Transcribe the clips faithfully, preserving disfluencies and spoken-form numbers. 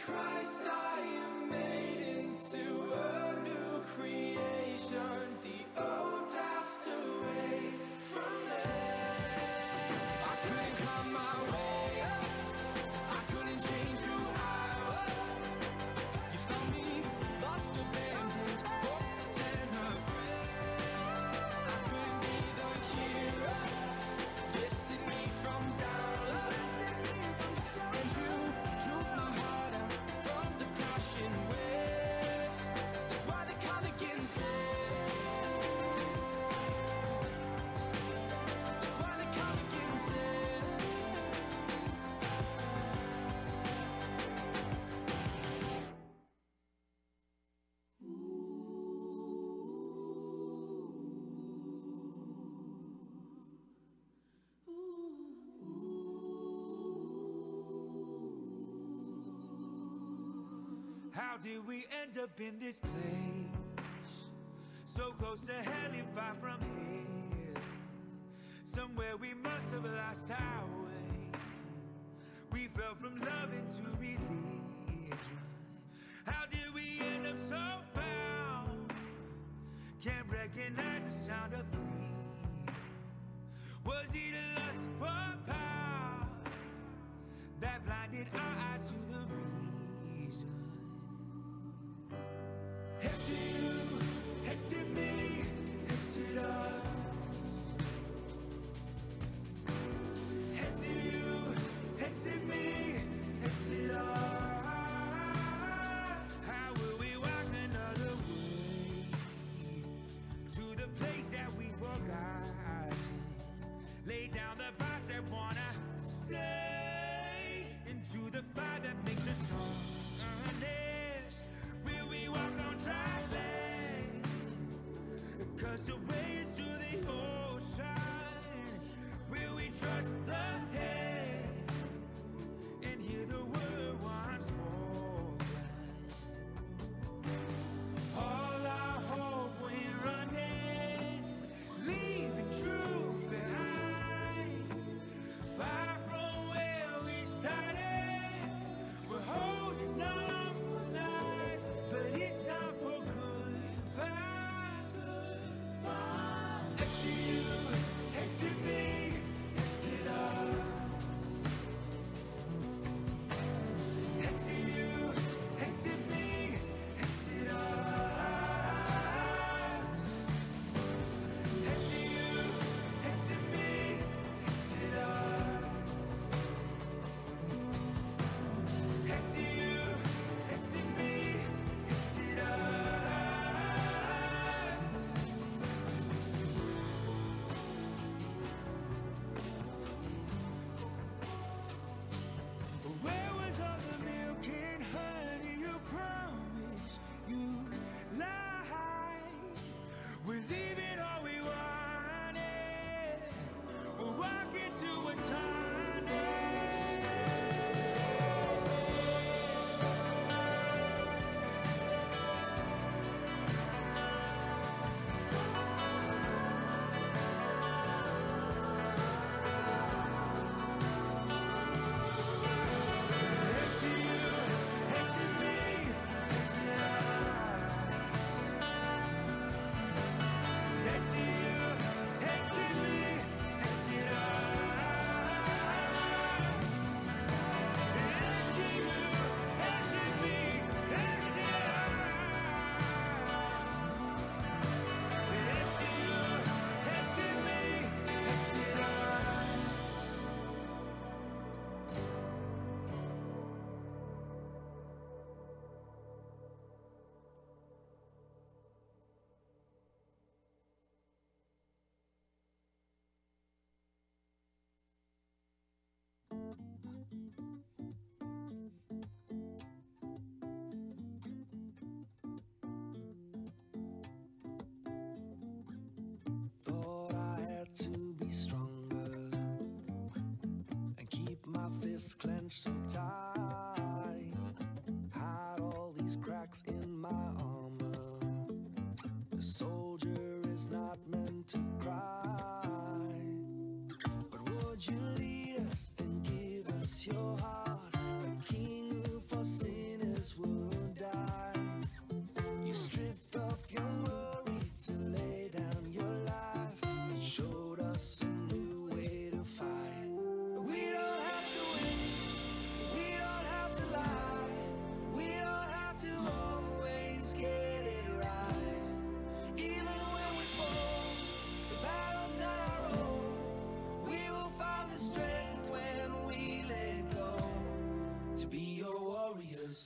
Christ I am made into a new creation. The old passed away from there. I couldn't climb my way up, I couldn't change who I was. You found me lost, abandoned, hopeless and afraid. I couldn't be the hero, lifted me from down low. And you drew my heart out from the crashing waves. That's why they call it getting saved. That's why they call it getting saved. How did we end up in this place? So close to hell and far from here. Somewhere we must have lost our way. We fell from love into religion. How did we end up so bound? Can't recognize the sound of freedom. Was it a lust for power that blinded our eyes to the reason? Exit you, exit me, exit us. Exit you, exit me, exit us. How will we walk another way to the place that we've forgotten? Lay down the bonds that wanna stay into the fire that makes us honest. Will we walk on dry land? 'Cause the way is to the ocean. Will we trust the head and hear the word once more? All our hope when running, leaving truth behind. Far from where we started, we're holding on for life, but it's time for goodbye. Exit you, exit me, exit us. Exit you, exit me, exit us. Exit you, exit me, exit us. Exit you, exit me, exit us. Where was all the milk and honey you promised you'd lie? We're leaving all we wanted. We're walking to a tunnel. Exit you, exit me, exit us. Exit you, exit me, exit us. Exit you, exit me, exit us. Exit you, exit me, exit us. Thought I had to be stronger and keep my fists clenched so tight. Hide all these cracks in my armor. A soldier is not meant to cry. But would you lead us and give us your heart? A king who for sin warriors.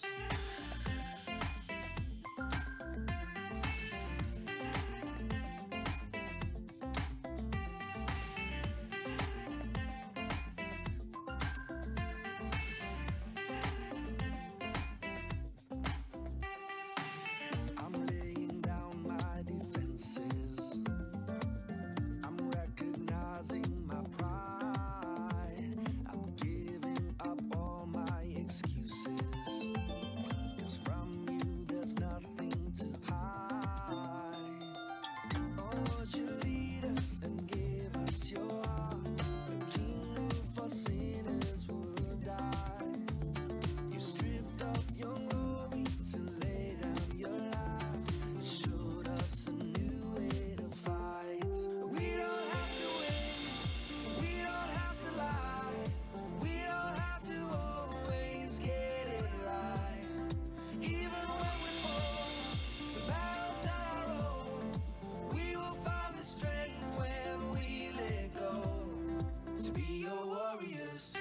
I'm laying down my defenses. I'm recognizing my pride. I'm giving up all my excuses. 'Cause from you there's nothing to hide. Oh, would you lead us and give us your heart? The King who for sinners would die. You stripped off your glory to lay down your life. You showed us a new way to fight. We don't have to win, we don't have to lie, we don't have to always get it right. Even when we fall, the battle's not our own. We will find the strength when we let go. To be your warriors.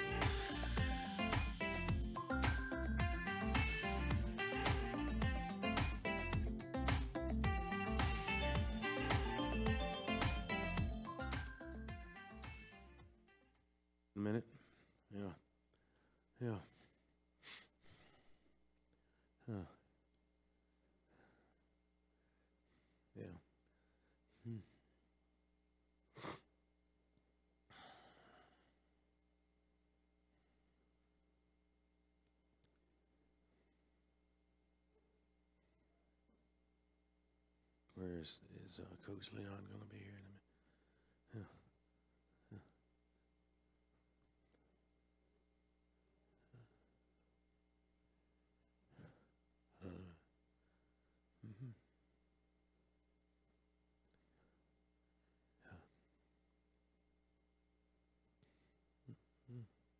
A minute. Yeah. Yeah. Huh. Yeah. Hmm. Where is is uh, Coach Leon going to be here in a minute? Yeah. Yeah. Uh, mhm. Yeah. Mhm.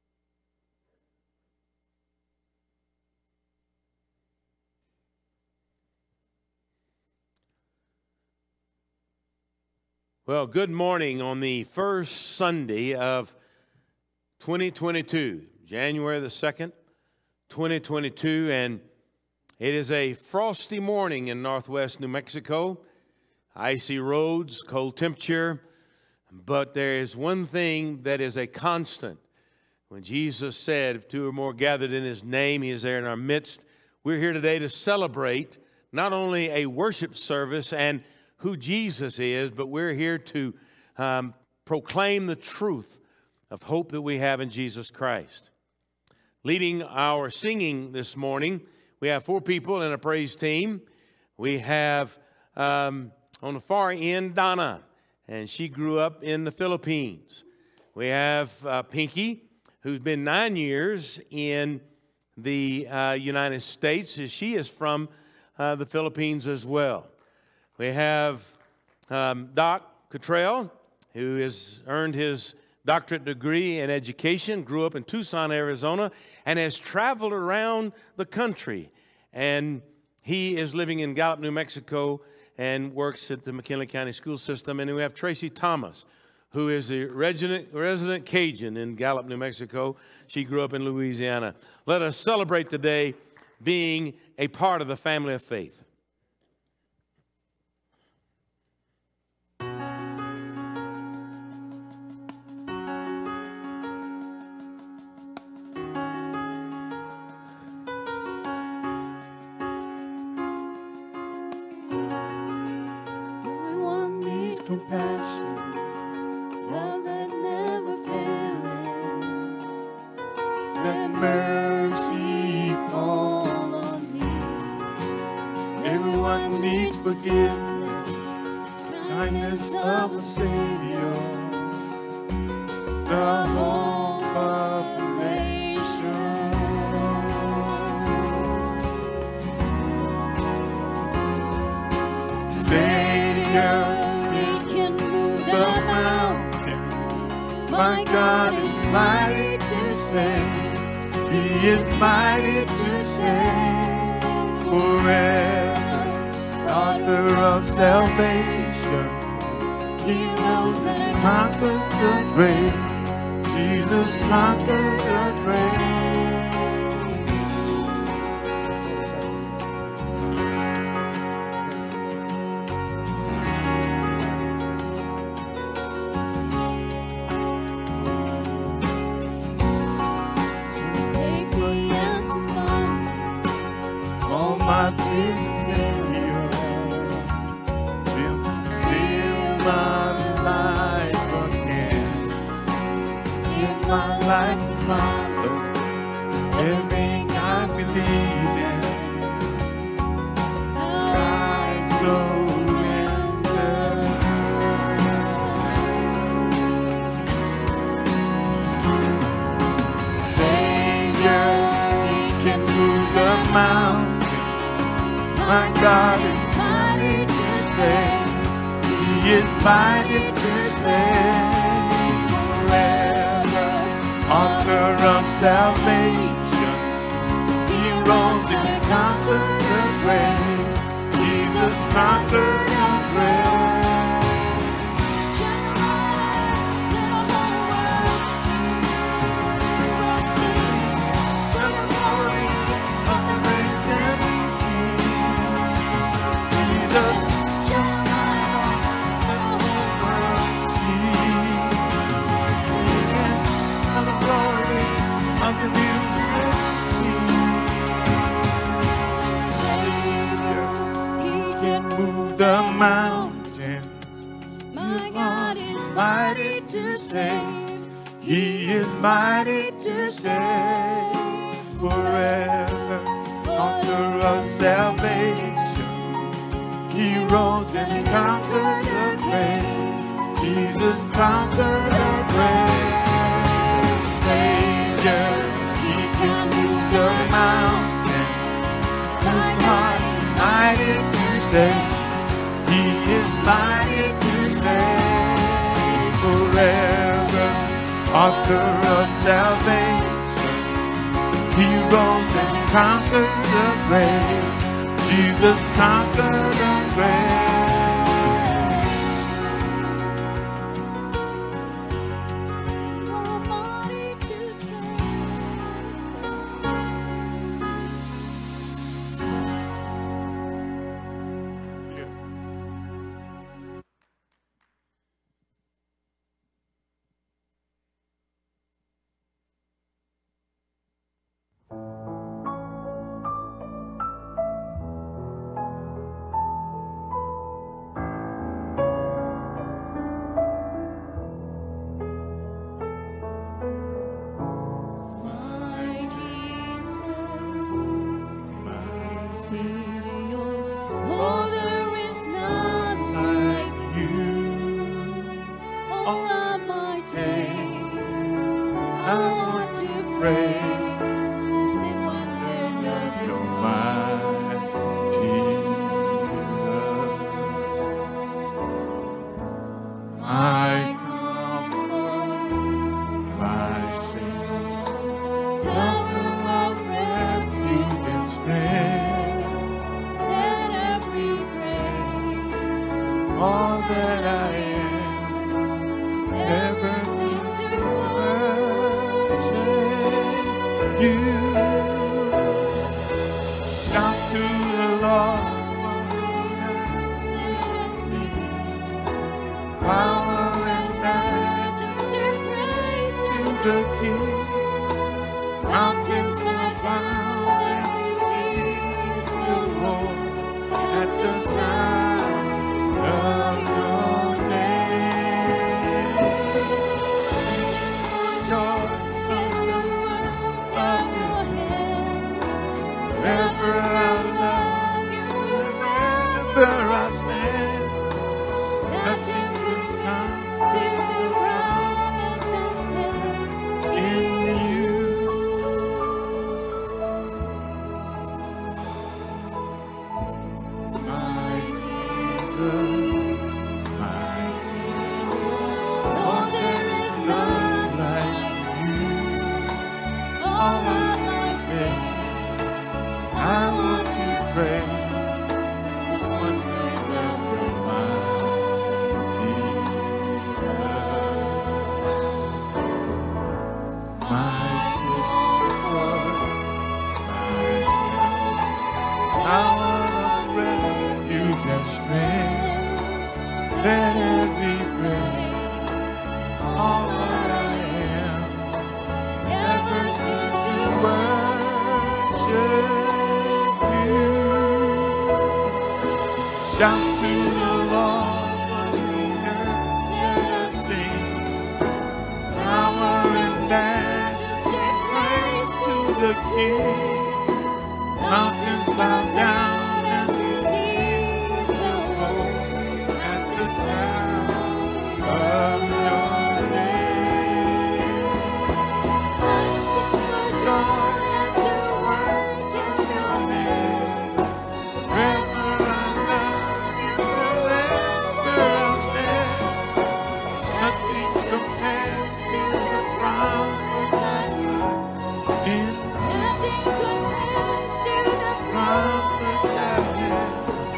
Well, good morning on the first Sunday of twenty twenty-two, January the second, twenty twenty-two, and it is a frosty morning in northwest New Mexico. Icy roads, cold temperature, but there is one thing that is a constant. When Jesus said, if two or more gathered in his name, he is there in our midst. We're here today to celebrate not only a worship service and who Jesus is, but we're here to um, proclaim the truth of hope that we have in Jesus Christ. Leading our singing this morning, we have four people in a praise team. We have um, on the far end, Donna, and she grew up in the Philippines. We have uh, Pinky, who's been nine years in the uh, United States. She is from uh, the Philippines as well. We have um, Doc Cottrell, who has earned his doctorate degree in education, grew up in Tucson, Arizona, and has traveled around the country. And he is living in Gallup, New Mexico, and works at the McKinley County School System. And we have Tracy Thomas, who is a resident, resident Cajun in Gallup, New Mexico. She grew up in Louisiana. Let us celebrate today being a part of the family of faith. Compassion, love that never failing, let mercy fall on me. Everyone needs forgiveness, kindness of a Savior, the hope of the nation. Savior, the mountain, my God is mighty to save, He is mighty to save, forever, author of salvation, He knows that He conquered the grave, Jesus conquered the grave. life is in yours. Fill, fill my life again. Give my life to follow everything I believe in. I surrender. Savior, He can move the mountains. My God is mighty to save. He is mighty to save. Forever, author of salvation. He rose and conquered the grave. Jesus conquered the grave. The mountains, my God is mighty to save. He is mighty to save. Forever, author of salvation. He rose and conquered the grave. Jesus conquered the grave. Savior, He can move the mountain. My God is mighty to save. He is mighty to save. Forever, author of salvation. He rose and conquered the grave. Jesus conquered the grave. Worship you. Shout to the Lord, for the earth, let us sing. Power and majesty, praise to the King. Mountains bow down and the seas will roll at the sound of your name. Blessed the joy and the work of your name. Forever I love you, forever I'll stand. Nothing compares to the promise I have in Nothing compares to the promise I have.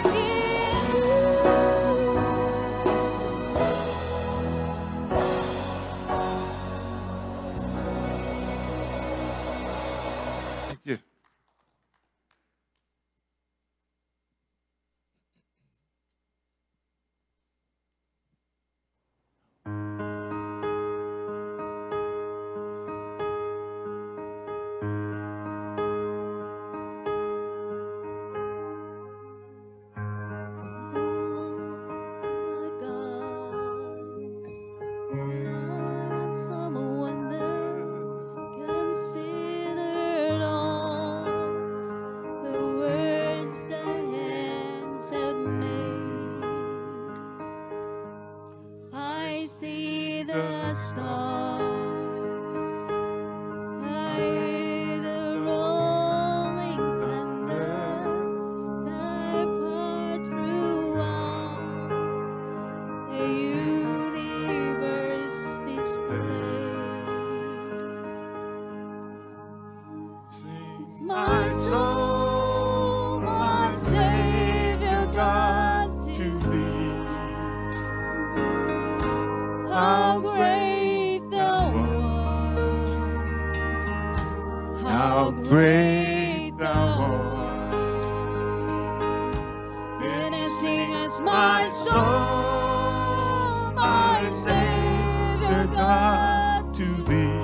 Thank you. Someone that considered all the words that hands have made. I see the stars, I hear the rolling thunder that part through all the universe displayed. Sing My soul, my Savior God, to thee. how great thou art, How great thou art. Then I sing as my soul, my Savior God, to thee.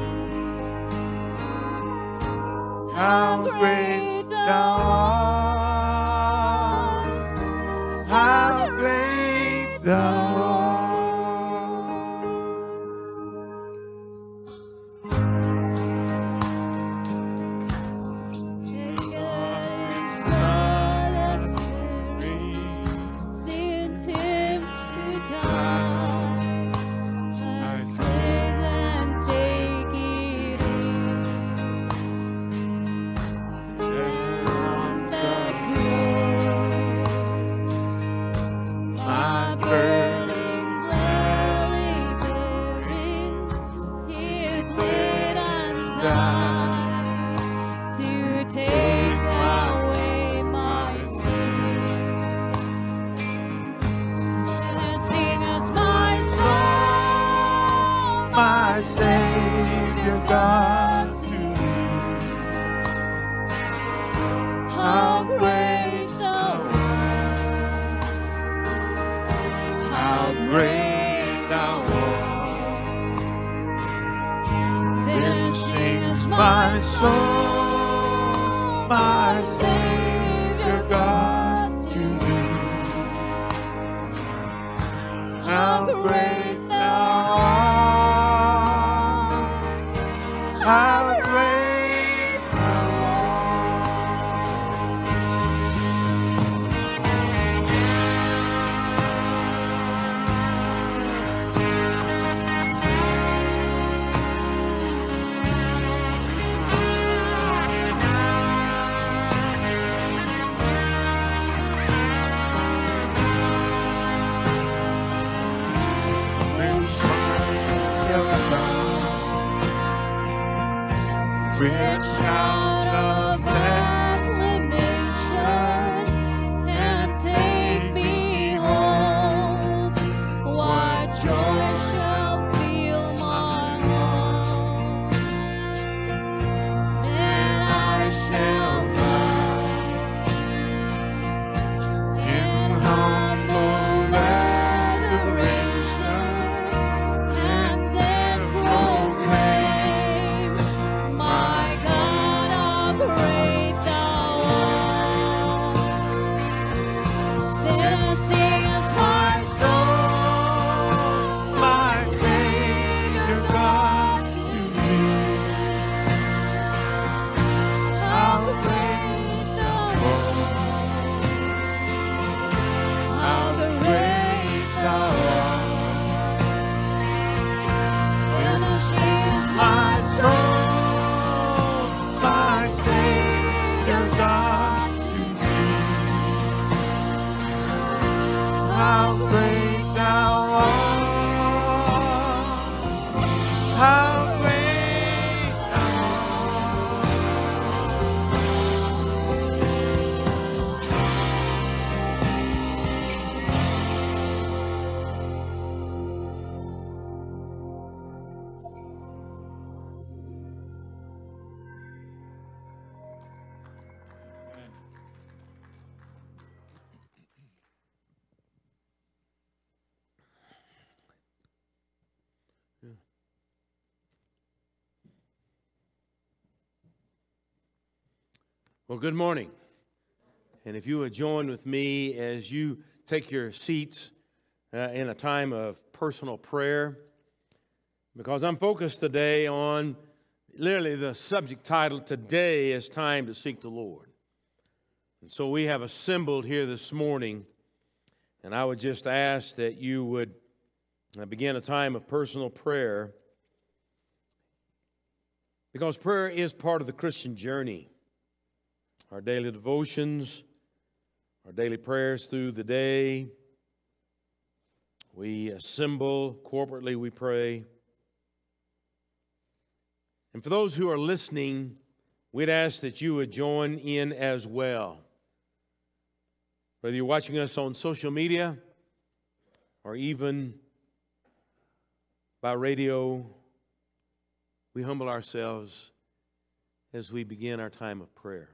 How great thou art. How great thou art. sent him to die. Let's take and take it in. And on the cross, my burdens gladly bearing, he bled and died to take away my sin. And I sing as my soul, My Savior God, to thee. how great thou art, How great thou art. then I sing as My soul, my Savior God, to thee. How great thou art. How great thou how great thou art. How great thou Well, good morning. And if you would join with me as you take your seats uh, in a time of personal prayer, because I'm focused today on literally the subject title, Today is Time to Seek the Lord. And so we have assembled here this morning, and I would just ask that you would uh, begin a time of personal prayer, because prayer is part of the Christian journey. Our daily devotions, our daily prayers through the day. We assemble, corporately we pray. And for those who are listening, we'd ask that you would join in as well. Whether you're watching us on social media or even by radio, we humble ourselves as we begin our time of prayer.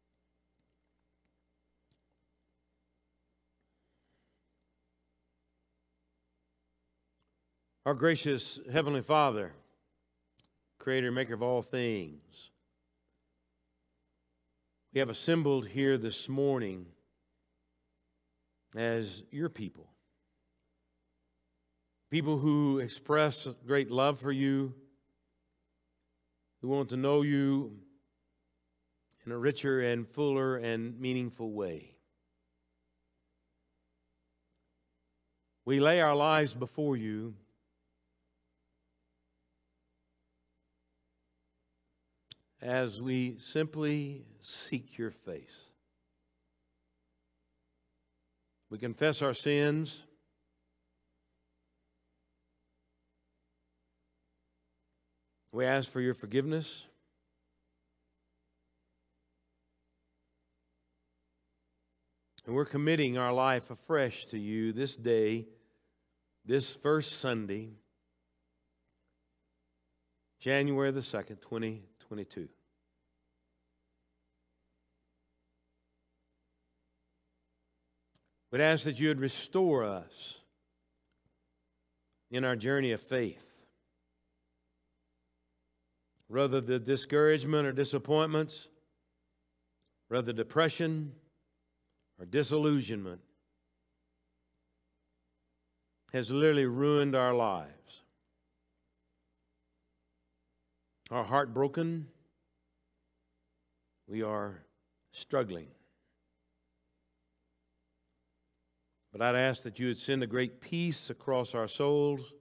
Our gracious Heavenly Father, Creator and Maker of all things, we have assembled here this morning as your people. People who express great love for you, who want to know you in a richer and fuller and meaningful way. We lay our lives before you, as we simply seek your face. We confess our sins. We ask for your forgiveness. And we're committing our life afresh to you this day, this first Sunday, January the second, twenty twenty-two. We'd ask that you would restore us in our journey of faith. Rather the discouragement or disappointments, rather depression or disillusionment has literally ruined our lives. Our heart broken, we are struggling. But I'd ask that you would send a great peace across our souls.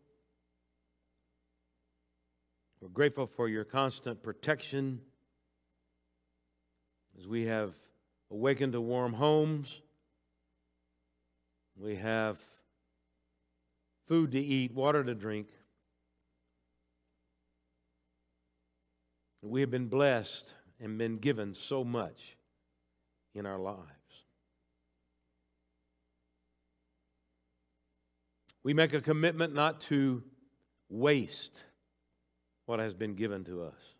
We're grateful for your constant protection as we have awakened to warm homes. We have food to eat, water to drink. We have been blessed and been given so much in our lives. We make a commitment not to waste what has been given to us.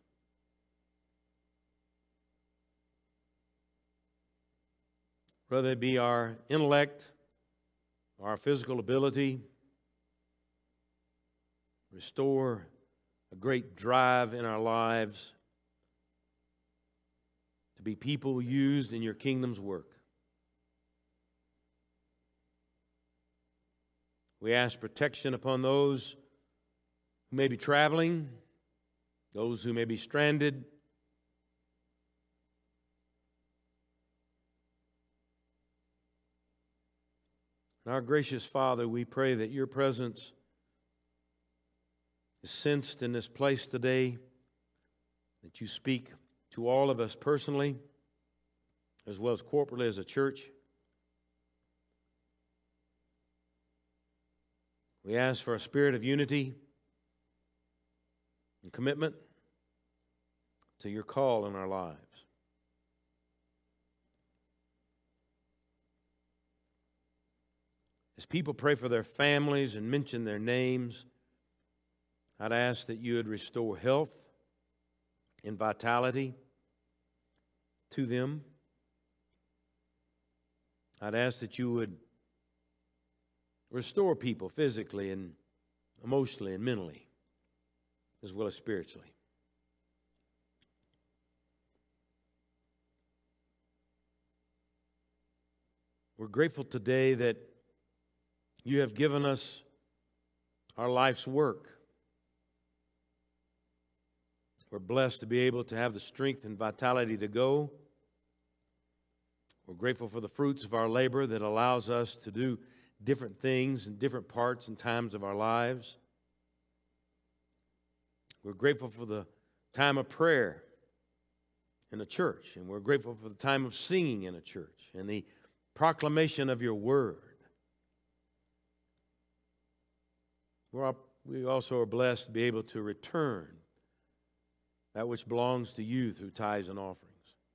Whether it be our intellect, our physical ability, restore a great drive in our lives to be people used in your kingdom's work. We ask protection upon those who may be traveling, those who may be stranded. And our gracious Father, we pray that your presence is sensed in this place today, that you speak to all of us personally, as well as corporately as a church. We ask for a spirit of unity and commitment to your call in our lives. As people pray for their families and mention their names, I'd ask that you would restore health and vitality to them. I'd ask that you would restore people physically and emotionally and mentally, as well as spiritually. We're grateful today that you have given us our life's work. We're blessed to be able to have the strength and vitality to go. We're grateful for the fruits of our labor that allows us to do different things in different parts and times of our lives. We're grateful for the time of prayer in a church, and we're grateful for the time of singing in a church and the proclamation of your word. We're, we also are blessed to be able to return that which belongs to you through tithes and offerings.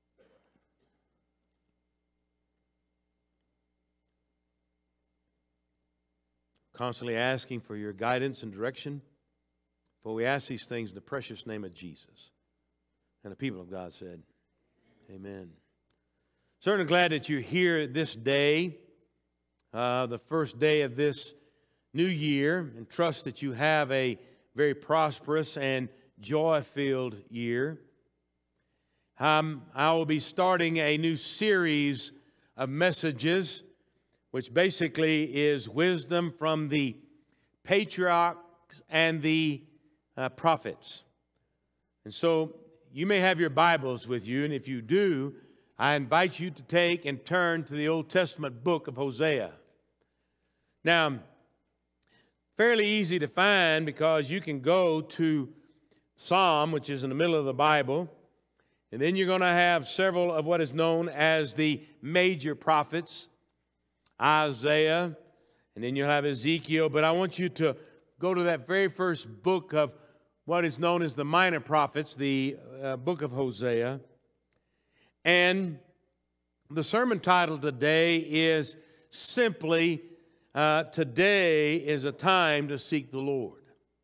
Constantly asking for your guidance and direction, for we ask these things in the precious name of Jesus. And the people of God said, amen. Certainly glad that you're here this day, uh, the first day of this new year, and trust that you have a very prosperous and joy-filled year. Um, I will be starting a new series of messages, which basically is wisdom from the patriarchs and the uh, prophets. And so you may have your Bibles with you, and if you do, I invite you to take and turn to the Old Testament book of Hosea. Now, fairly easy to find because you can go to Psalm, which is in the middle of the Bible, and then you're going to have several of what is known as the major prophets, Isaiah, and then you'll have Ezekiel. But I want you to go to that very first book of what is known as the minor prophets, the uh, book of Hosea. And the sermon title today is simply, uh, Today is a Time to Seek the Lord.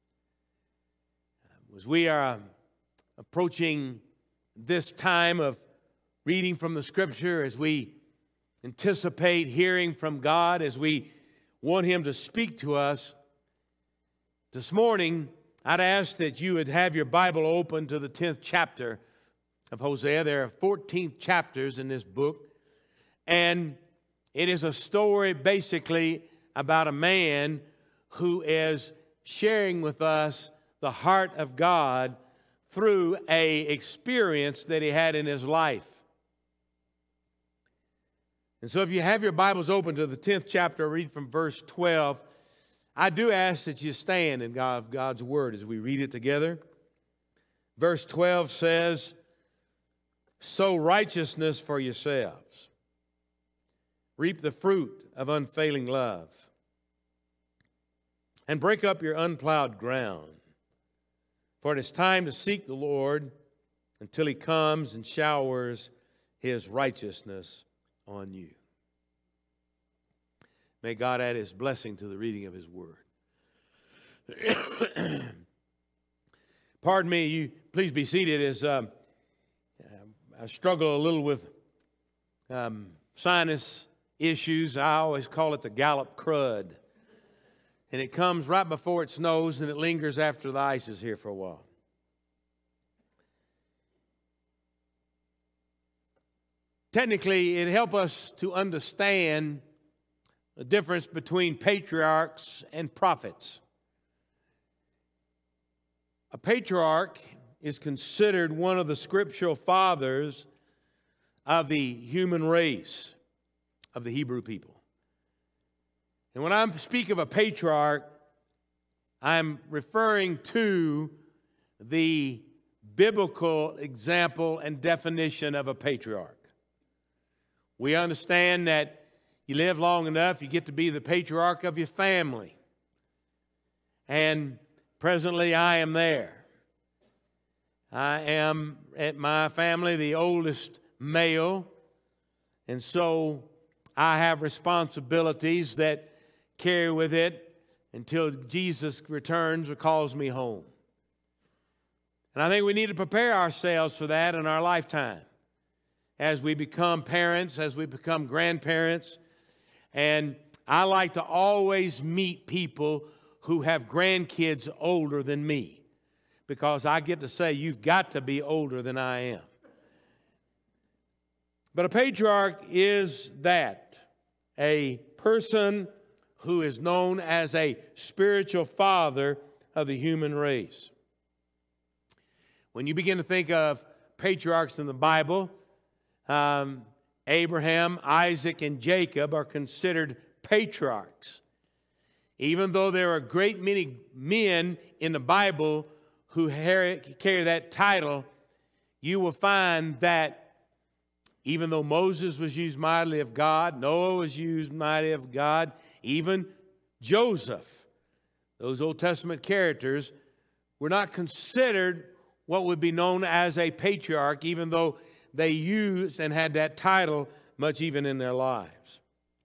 As we are approaching this time of reading from the Scripture, as we anticipate hearing from God, as we want Him to speak to us, this morning I'd ask that you would have your Bible open to the tenth chapter of Hosea. There are fourteen chapters in this book, and it is a story basically about a man who is sharing with us the heart of God through a experience that he had in his life. And so if you have your Bibles open to the tenth chapter, read from verse twelve. I do ask that you stand in God, God's word as we read it together. Verse twelve says, "Sow righteousness for yourselves. Reap the fruit of unfailing love. And break up your unplowed ground. For it is time to seek the Lord until He comes and showers His righteousness on you." May God add His blessing to the reading of His word. Pardon me, you please be seated as um, I struggle a little with um, sinus issues. I always call it the Gallup crud. And it comes right before it snows and it lingers after the ice is here for a while. Technically, it helps us to understand the difference between patriarchs and prophets. A patriarch is considered one of the scriptural fathers of the human race, of the Hebrew people. And when I speak of a patriarch, I'm referring to the biblical example and definition of a patriarch. We understand that you live long enough, you get to be the patriarch of your family. And presently I am there. I am at my family the oldest male, and so I have responsibilities that carry with it until Jesus returns or calls me home. And I think we need to prepare ourselves for that in our lifetime as we become parents, as we become grandparents. And I like to always meet people who have grandkids older than me, because I get to say, you've got to be older than I am. But a patriarch is that, a person who is known as a spiritual father of the human race. When you begin to think of patriarchs in the Bible, um, Abraham, Isaac, and Jacob are considered patriarchs. Even though there are a great many men in the Bible who carry that title, you will find that even though Moses was used mightily of God, Noah was used mightily of God, even Joseph, those Old Testament characters, were not considered what would be known as a patriarch, even though they used and had that title much even in their lives.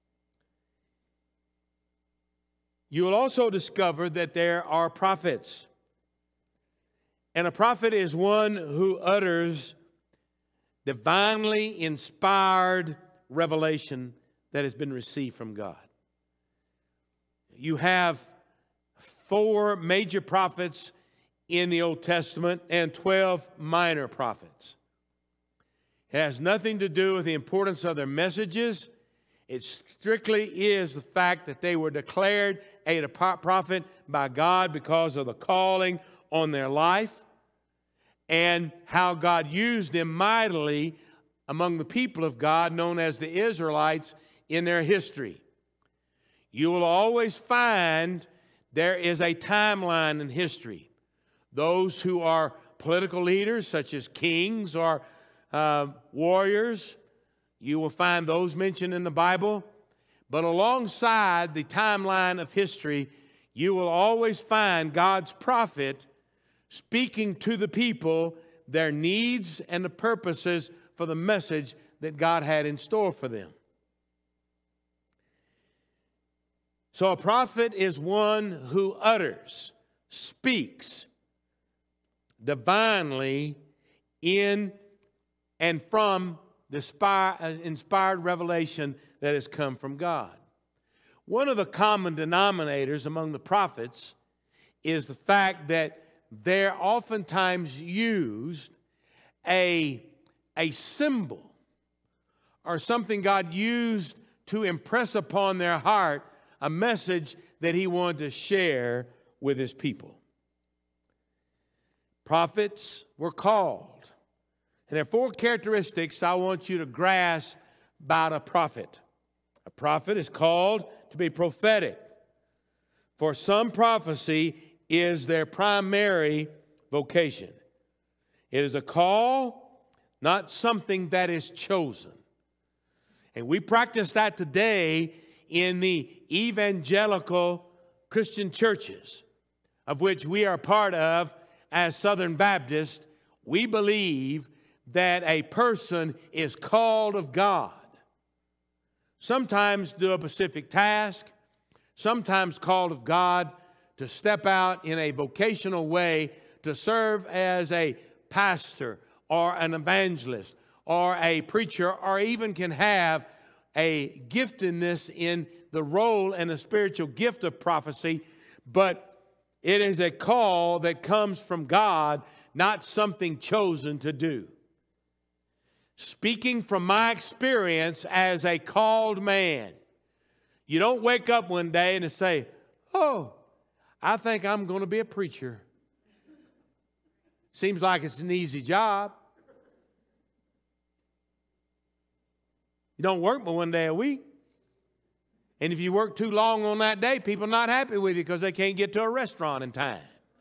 You will also discover that there are prophets. And a prophet is one who utters divinely inspired revelation that has been received from God. You have four major prophets in the Old Testament and twelve minor prophets. It has nothing to do with the importance of their messages. It strictly is the fact that they were declared a prophet by God because of the calling on their life and how God used them mightily among the people of God known as the Israelites in their history. You will always find there is a timeline in history. Those who are political leaders, such as kings or uh, warriors, you will find those mentioned in the Bible. But alongside the timeline of history, you will always find God's prophet speaking to the people their needs and the purposes for the message that God had in store for them. So a prophet is one who utters, speaks divinely in and from the inspired revelation that has come from God. One of the common denominators among the prophets is the fact that they're oftentimes used a, a symbol or something God used to impress upon their heart a message that he wanted to share with his people. Prophets were called. And there are four characteristics I want you to grasp about a prophet. A prophet is called to be prophetic. For some, prophecy is their primary vocation. It is a call, not something that is chosen. And we practice that today in the evangelical Christian churches, of which we are part of as Southern Baptists. We believe that a person is called of God, sometimes to do a specific task, sometimes called of God to step out in a vocational way to serve as a pastor or an evangelist or a preacher, or even can have a giftedness in the role and the spiritual gift of prophecy, but it is a call that comes from God, not something chosen to do. Speaking from my experience as a called man, you don't wake up one day and say, oh, I think I'm going to be a preacher. Seems like it's an easy job. You don't work but one day a week. And if you work too long on that day, people are not happy with you because they can't get to a restaurant in time.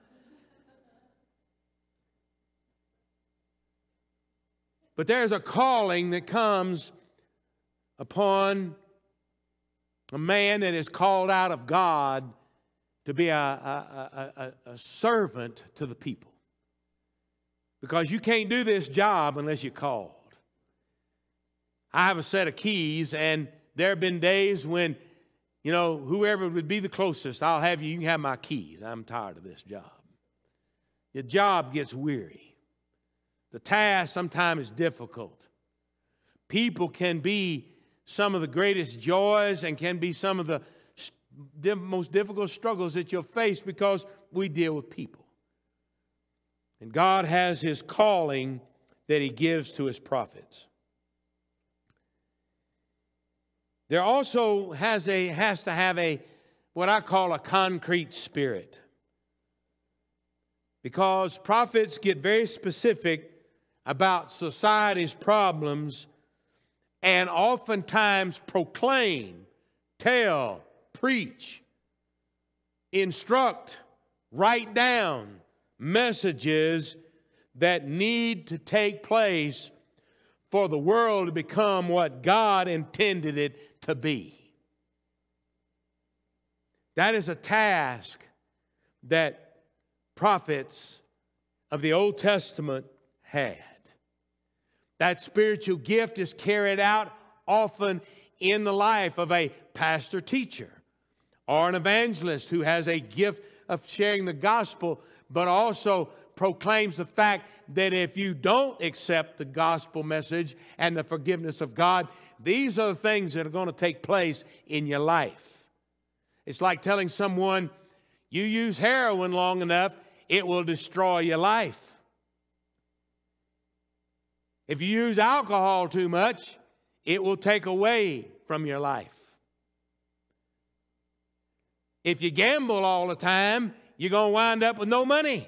But there's a calling that comes upon a man that is called out of God to be a, a, a, a servant to the people. Because you can't do this job unless you're called. I have a set of keys, and there have been days when, you know, whoever would be the closest, I'll have you, you can have my keys. I'm tired of this job. The job gets weary. The task sometimes is difficult. People can be some of the greatest joys and can be some of the most difficult struggles that you'll face because we deal with people. And God has his calling that he gives to his prophets. There also has a has to have a what I call a concrete spirit. Because prophets get very specific about society's problems and oftentimes proclaim, tell, preach, instruct, write down messages that need to take place for the world to become what God intended it to be. That is a task that prophets of the Old Testament had. That spiritual gift is carried out often in the life of a pastor teacher or an evangelist who has a gift of sharing the gospel, but also proclaims the fact that if you don't accept the gospel message and the forgiveness of God, these are the things that are going to take place in your life. It's like telling someone, you use heroin long enough, it will destroy your life. If you use alcohol too much, it will take away from your life. If you gamble all the time, you're going to wind up with no money.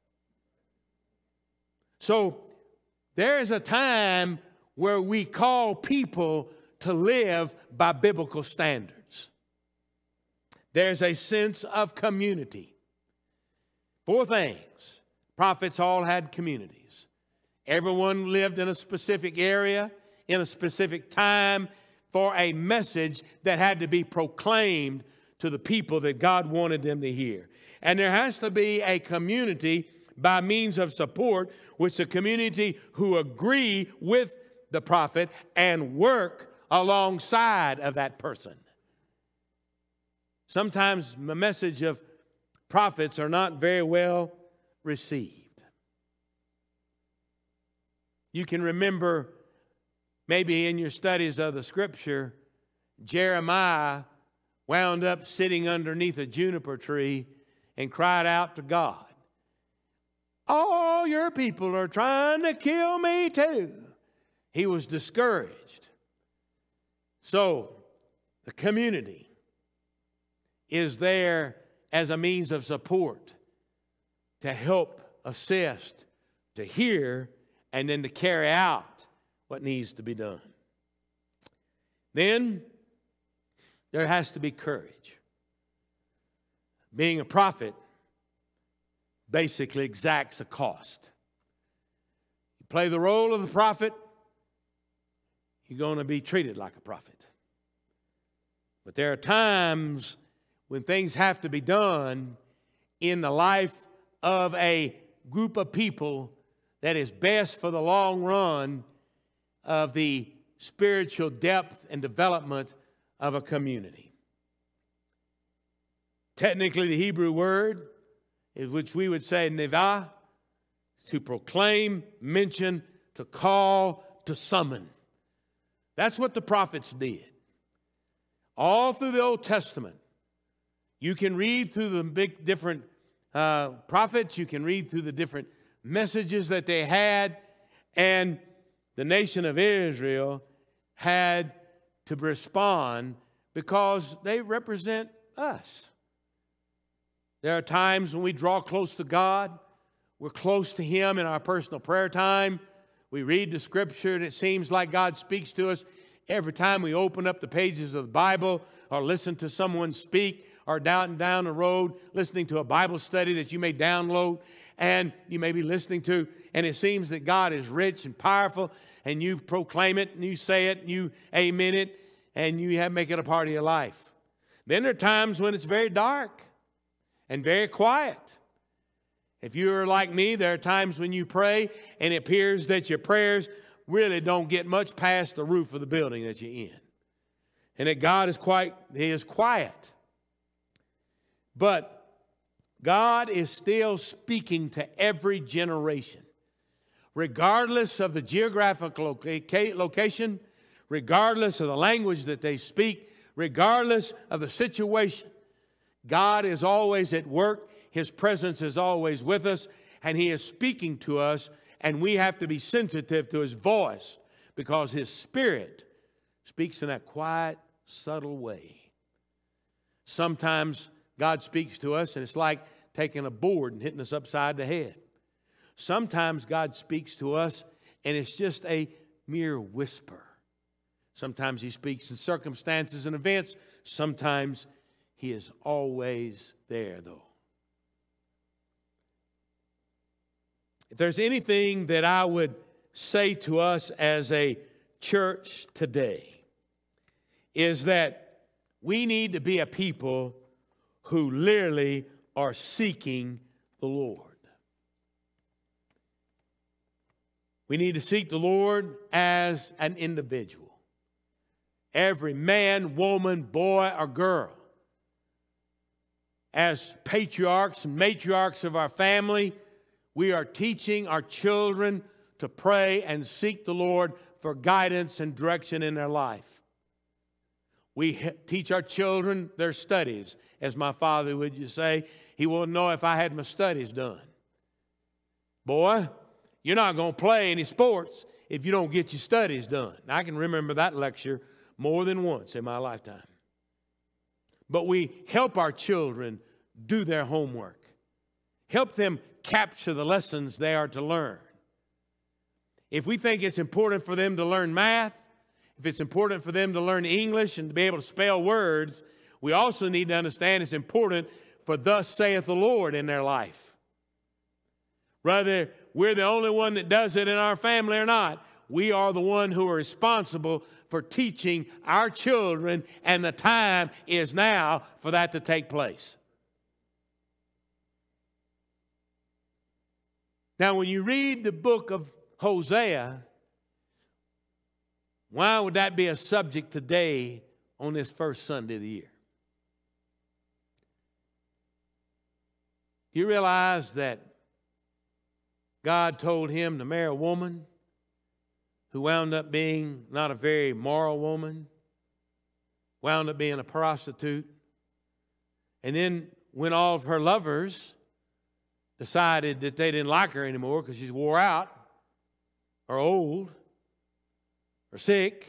So there is a time where we call people to live by biblical standards. There's a sense of community. Four things. Prophets all had communities. Everyone lived in a specific area, in a specific time, for a message that had to be proclaimed to the people that God wanted them to hear. And there has to be a community by means of support, which the community who agree with the prophet and work alongside of that person. Sometimes the message of prophets are not very well received. You can remember maybe in your studies of the scripture, Jeremiah wound up sitting underneath a juniper tree and cried out to God, all your people are trying to kill me too. He was discouraged. So the community is there as a means of support to help, assist, to hear, and then to carry out what needs to be done. Then there has to be courage. Being a prophet basically exacts a cost. You play the role of the prophet, you're going to be treated like a prophet. But there are times when things have to be done in the life of a group of people that is best for the long run of the spiritual depth and development of a community. Technically, the Hebrew word, is which we would say nevah, to proclaim, mention, to call, to summon. That's what the prophets did. All through the Old Testament, you can read through the big different uh, prophets, you can read through the different messages that they had, and the nation of Israel had to respond because they represent us. There are times when we draw close to God, we're close to Him in our personal prayer time. We read the Scripture, and it seems like God speaks to us every time we open up the pages of the Bible or listen to someone speak, or down down the road listening to a Bible study that you may download and you may be listening to, and it seems that God is rich and powerful, and you proclaim it, and you say it, and you amen it, and you have make it a part of your life. Then there are times when it's very dark. and very quiet. If you're like me, there are times when you pray and it appears that your prayers really don't get much past the roof of the building that you're in. And that God is quite, He is quiet. But God is still speaking to every generation. Regardless of the geographical location, regardless of the language that they speak, regardless of the situation, God is always at work. His presence is always with us, and He is speaking to us, and we have to be sensitive to His voice because His Spirit speaks in that quiet, subtle way. Sometimes God speaks to us, and it's like taking a board and hitting us upside the head. Sometimes God speaks to us, and it's just a mere whisper. Sometimes He speaks in circumstances and events. Sometimes He is always there, though. If there's anything that I would say to us as a church today, is that we need to be a people who literally are seeking the Lord. We need to seek the Lord as an individual. Every man, woman, boy, or girl. As patriarchs and matriarchs of our family, we are teaching our children to pray and seek the Lord for guidance and direction in their life. We teach our children their studies. As my father would say, he wouldn't know if I had my studies done. Boy, you're not going to play any sports if you don't get your studies done. Now, I can remember that lecture more than once in my lifetime. But we help our children do their homework. Help them capture the lessons they are to learn. If we think it's important for them to learn math, if it's important for them to learn English and to be able to spell words, we also need to understand it's important for thus saith the Lord in their life. Whether we're the only one that does it in our family or not, we are the one who are responsible for teaching our children, and the time is now for that to take place. Now, when you read the book of Hosea, why would that be a subject today on this first Sunday of the year? You realize that God told him to marry a woman who wound up being not a very moral woman, wound up being a prostitute, and then when all of her lovers decided that they didn't like her anymore because she's wore out or old or sick,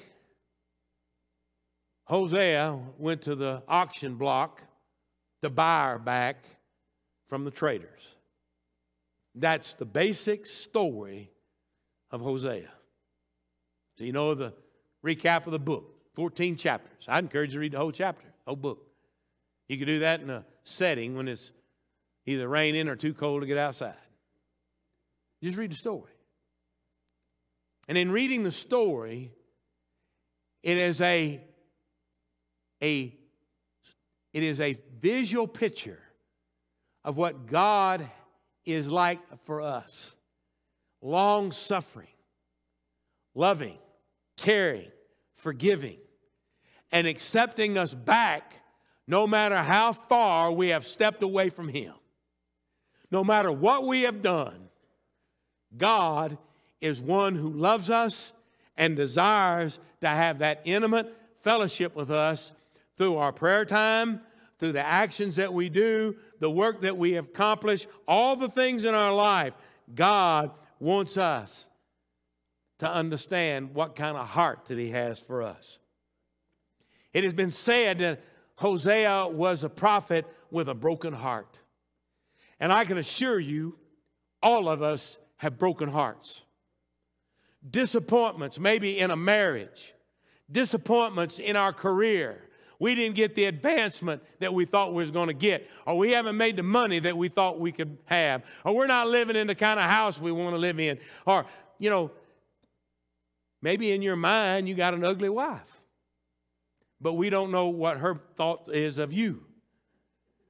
Hosea went to the auction block to buy her back from the traders. That's the basic story of Hosea. So you know the recap of the book, fourteen chapters. I'd encourage you to read the whole chapter, whole book. You can do that in a setting when it's either raining or too cold to get outside. Just read the story. And in reading the story, it is a, a, it is a visual picture of what God is like for us. Long-suffering, loving, caring, forgiving, and accepting us back no matter how far we have stepped away from Him. No matter what we have done, God is one who loves us and desires to have that intimate fellowship with us through our prayer time, through the actions that we do, the work that we have accomplished, all the things in our life. God wants us to understand what kind of heart that He has for us. It has been said that Hosea was a prophet with a broken heart. And I can assure you, all of us have broken hearts. Disappointments, maybe in a marriage. Disappointments in our career. We didn't get the advancement that we thought we was going to get. Or we haven't made the money that we thought we could have. Or we're not living in the kind of house we want to live in. Or, you know, maybe in your mind you got an ugly wife. But we don't know what her thought is of you.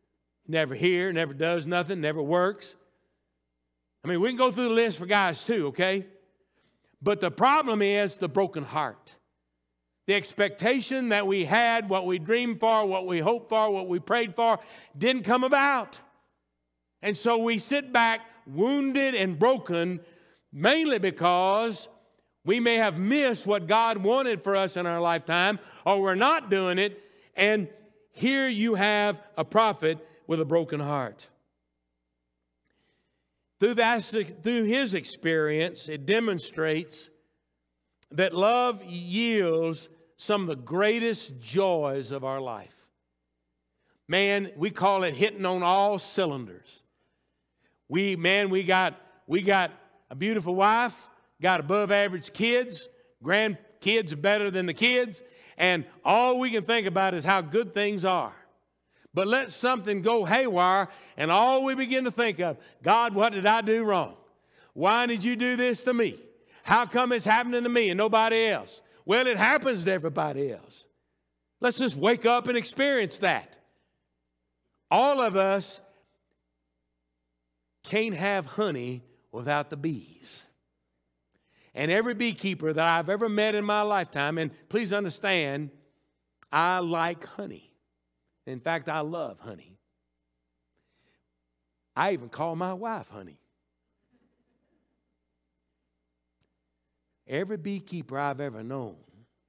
never here, never does nothing, never works. I mean, we can go through the list for guys too, okay? But the problem is the broken heart. The expectation that we had, what we dreamed for, what we hoped for, what we prayed for, didn't come about. And so we sit back wounded and broken, mainly because we may have missed what God wanted for us in our lifetime, or we're not doing it. And here you have a prophet with a broken heart. Through, that, through his experience, it demonstrates that love yields some of the greatest joys of our life. Man, we call it hitting on all cylinders. We, man, we got, we got a beautiful wife, got above average kids, grandkids are better than the kids, and all we can think about is how good things are. But let something go haywire, and all we begin to think of, God, what did I do wrong? Why did you do this to me? How come it's happening to me and nobody else? Well, it happens to everybody else. Let's just wake up and experience that. All of us can't have honey without the bees. And every beekeeper that I've ever met in my lifetime, and please understand, I like honey. In fact, I love honey. I even call my wife honey. Every beekeeper I've ever known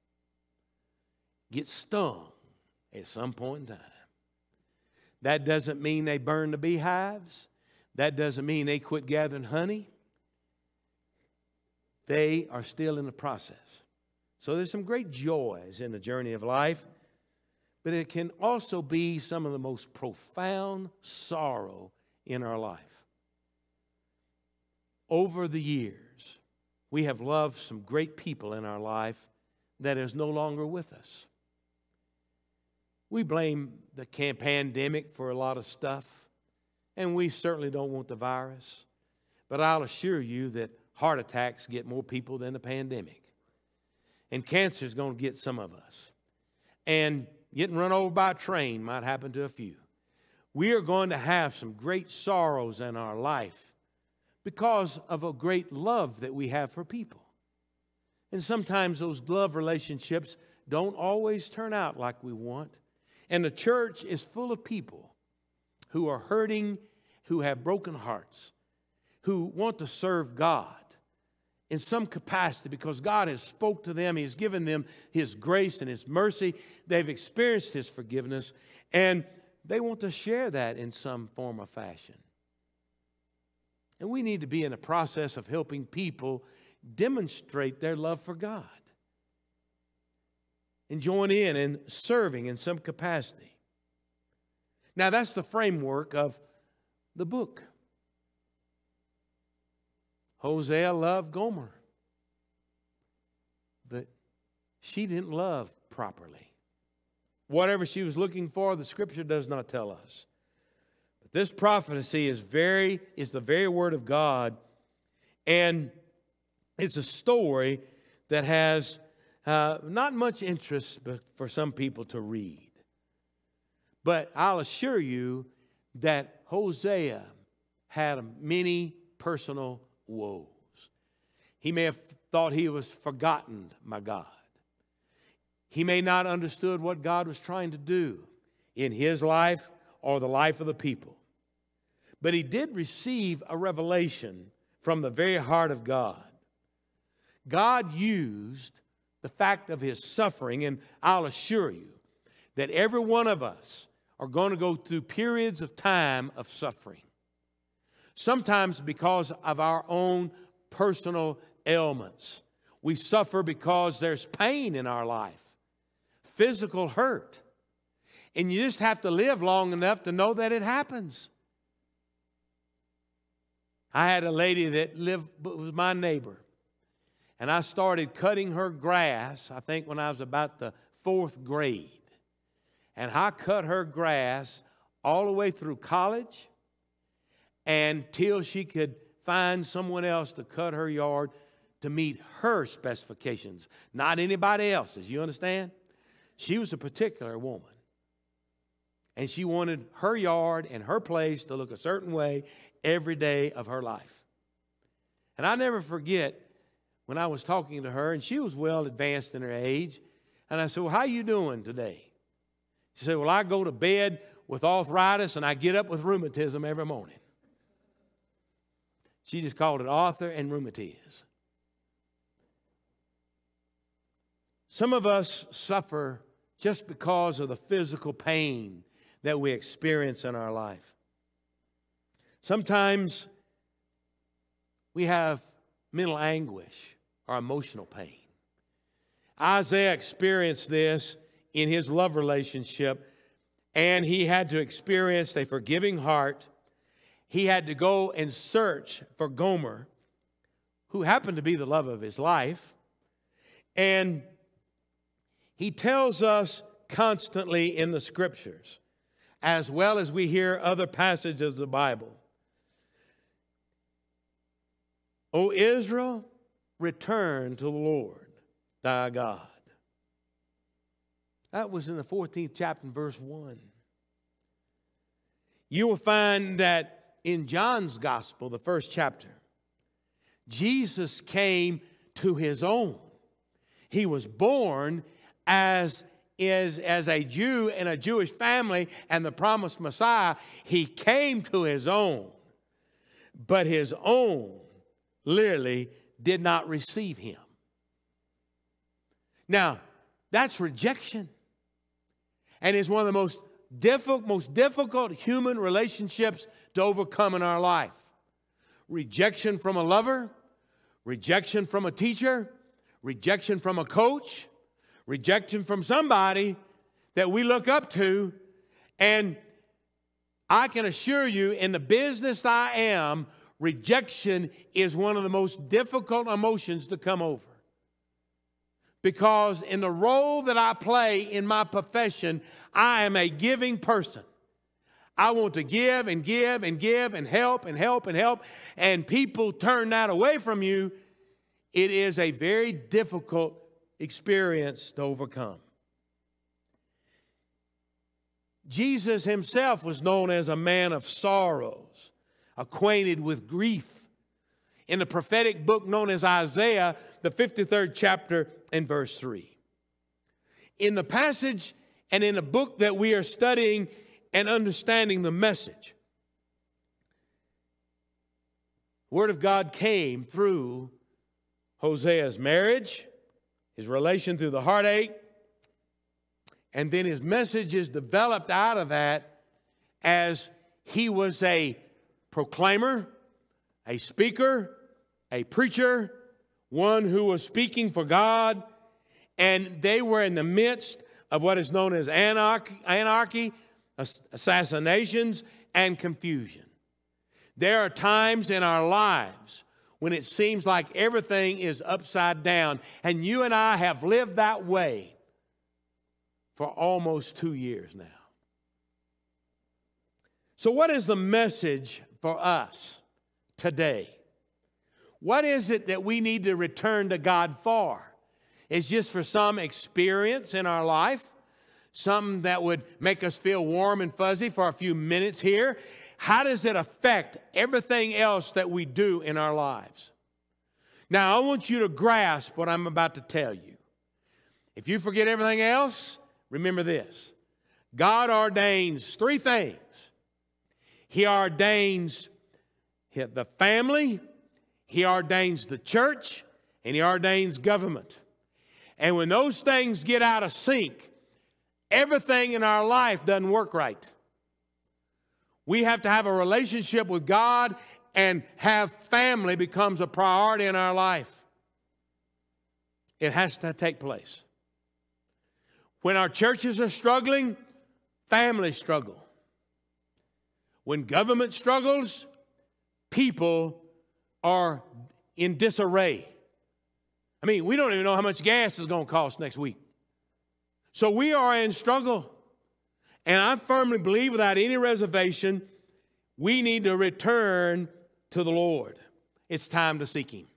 gets stung at some point in time. That doesn't mean they burn the beehives. That doesn't mean they quit gathering honey. They are still in the process. So there's some great joys in the journey of life, but it can also be some of the most profound sorrow in our life. Over the years, we have loved some great people in our life that is no longer with us. We blame the pandemic for a lot of stuff, and we certainly don't want the virus. But I'll assure you that heart attacks get more people than the pandemic. And cancer is going to get some of us. And getting run over by a train might happen to a few. We are going to have some great sorrows in our life because of a great love that we have for people. And sometimes those love relationships don't always turn out like we want. And the church is full of people who are hurting, who have broken hearts, who want to serve God in some capacity because God has spoke to them. He's given them His grace and His mercy. They've experienced His forgiveness, and they want to share that in some form or fashion. And we need to be in a process of helping people demonstrate their love for God and join in and serving in some capacity. Now, that's the framework of the book. Hosea loved Gomer, but she didn't love properly. Whatever she was looking for, the Scripture does not tell us. But this prophecy is very is the very word of God, and it's a story that has uh, not much interest for some people to read. But I'll assure you that Hosea had many personal woes. He may have thought he was forgotten by God. He may not have understood what God was trying to do in his life or the life of the people. But he did receive a revelation from the very heart of God. God used the fact of his suffering, and I'll assure you that every one of us are going to go through periods of time of suffering. Sometimes because of our own personal ailments. We suffer because there's pain in our life, physical hurt. And you just have to live long enough to know that it happens. I had a lady that lived, was my neighbor. And I started cutting her grass, I think when I was about the fourth grade. And I cut her grass all the way through college until she could find someone else to cut her yard to meet her specifications, not anybody else's. You understand? She was a particular woman. And she wanted her yard and her place to look a certain way every day of her life. And I never forget when I was talking to her, and she was well advanced in her age. And I said, well, how you doing today? She said, well, I go to bed with arthritis and I get up with rheumatism every morning. She just called it arthur and rheumatiz. Some of us suffer just because of the physical pain that we experience in our life. Sometimes we have mental anguish or emotional pain. Isaiah experienced this in his love relationship, and he had to experience a forgiving heart. He had to go and search for Gomer, who happened to be the love of his life. And he tells us constantly in the scriptures, as well as we hear other passages of the Bible, O Israel, return to the Lord thy God. That was in the fourteenth chapter, verse one. You will find that in John's gospel, the first chapter, Jesus came to his own. He was born as is as a Jew in a Jewish family and the promised Messiah. He came to his own, but his own literally did not receive him. Now, that's rejection. And it's one of the most difficult, most difficult human relationships to overcome in our life. Rejection from a lover, rejection from a teacher, rejection from a coach, rejection from somebody that we look up to. And I can assure you, in the business I am, rejection is one of the most difficult emotions to come over. Because in the role that I play in my profession, I am a giving person. I want to give and give and give and help and help and help, and people turn that away from you. It is a very difficult experience to overcome. Jesus himself was known as a man of sorrows, acquainted with grief. In the prophetic book known as Isaiah, the fifty-third chapter and verse three. In the passage and in the book that we are studying and understanding the message, the Word of God came through Hosea's marriage, his relation through the heartache, and then his message is developed out of that as he was a proclaimer, a speaker, a preacher, one who was speaking for God, and they were in the midst of what is known as anarchy, anarchy, assassinations, and confusion. There are times in our lives when it seems like everything is upside down, and you and I have lived that way for almost two years now. So what is the message for us today? What is it that we need to return to God for? It's just for some experience in our life, something that would make us feel warm and fuzzy for a few minutes here. How does it affect everything else that we do in our lives? Now, I want you to grasp what I'm about to tell you. If you forget everything else, remember this. God ordains three things. He ordains the family, He ordains the church, and He ordains government. And when those things get out of sync, everything in our life doesn't work right. We have to have a relationship with God and have family becomes a priority in our life. It has to take place. When our churches are struggling, families struggle. When government struggles, people are in disarray. I mean, we don't even know how much gas is going to cost next week. So we are in struggle. And I firmly believe without any reservation, we need to return to the Lord. It's time to seek Him.